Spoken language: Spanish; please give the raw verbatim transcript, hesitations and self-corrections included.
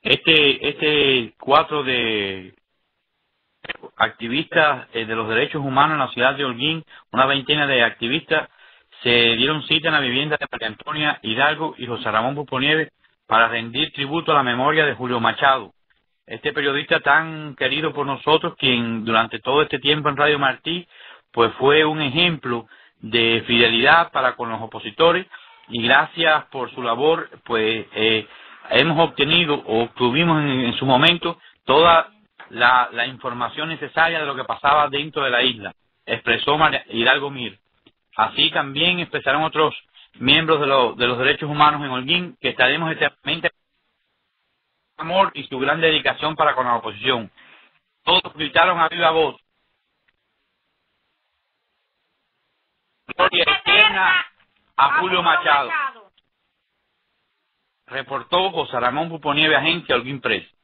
Este, este cuatro de activistas eh, de los derechos humanos en la ciudad de Holguín, una veintena de activistas, se dieron cita en la vivienda de María Antonia Hidalgo y José Ramón Puponieves para rendir tributo a la memoria de Julio Machado, este periodista tan querido por nosotros, quien durante todo este tiempo en Radio Martí, pues fue un ejemplo de fidelidad para con los opositores, y gracias por su labor, pues eh, hemos obtenido o obtuvimos en, en su momento toda la, la información necesaria de lo que pasaba dentro de la isla, expresó María Hidalgo Mir. Así también expresaron otros miembros de, lo, de los derechos humanos en Holguín, que estaremos eternamente amor y su gran dedicación para con la oposición. Todos gritaron a viva voz: gloria eterna a Julio Machado. Reportó José Ramón Puponieves, Agencia Holguín Press.